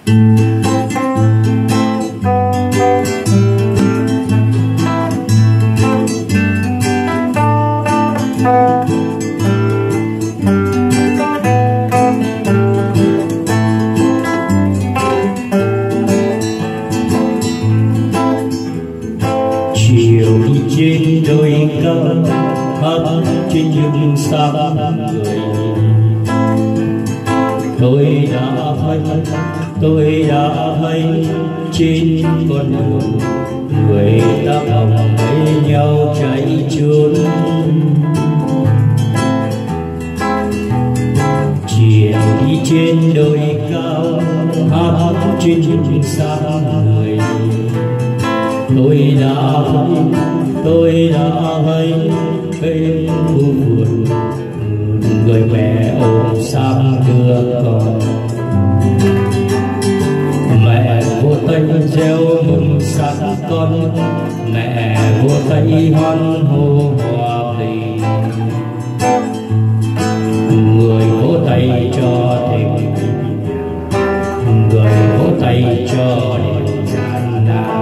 chiều đi trên đồi cao hát trên những sáng người. Tôi đã thấy trên con đường người ta vòng lấy nhau chạy trốn. Chiều đi trên đồi cao hát trên những sáng người. Tôi đã thấy bên khu vườn người mẹ ôm sang đưa con. Mẹ vô tay gieo mừng sang con, mẹ vô tay hoan hô hòa bình. Người vỗ tay cho tình, người vỗ tay cho điều gian nan.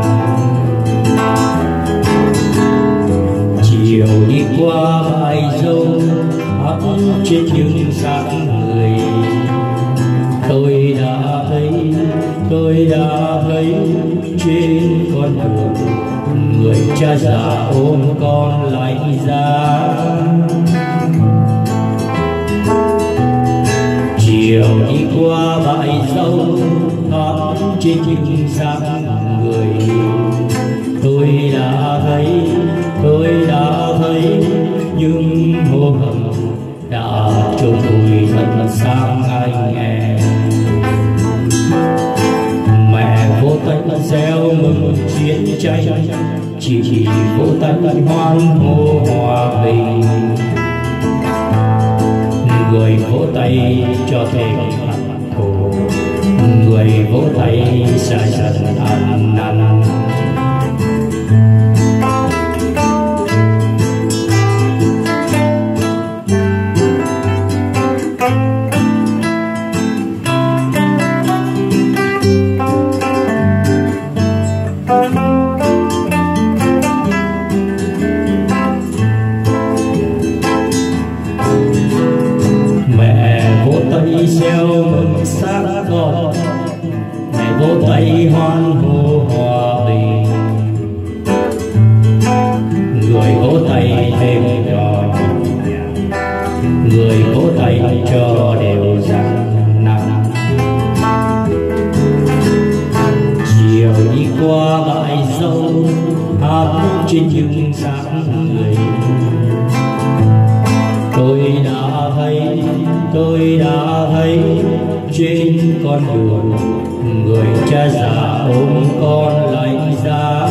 Chiều đi qua bãi dâu hát trên những sáng người. Tôi đã thấy trên con đường người cha già ôm con lại ra. Chiều đi qua bãi dâu hát trên những sáng người. Tôi đã thấy những hô hấp đã trôi vùi thật sang anh nghe. Mẹ vô tay gieo mừng chiến tranh, chỉ vô tay hoan hô hòa bình. Người vỗ tay cho thêm hận thù, người vỗ tay xa dần ăn năn. Gieo mừng xác con, mẹ vỗ tay hoan hô hòa bình. Người vỗ tay thêm cho người vỗ tay cho đều rằng nặng. Chiều đi qua bãi dâu hát trên những sáng người. Tôi đã thấy trên con đường người cha già ôm con lại ra.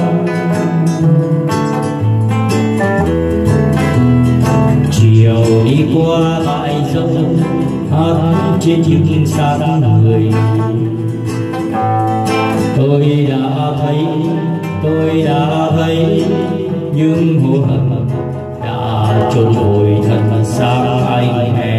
Chiều đi qua bãi dâu hát trên những sáng người. Tôi đã thấy những hô hấp đã trôi nổi thật sang anh hè.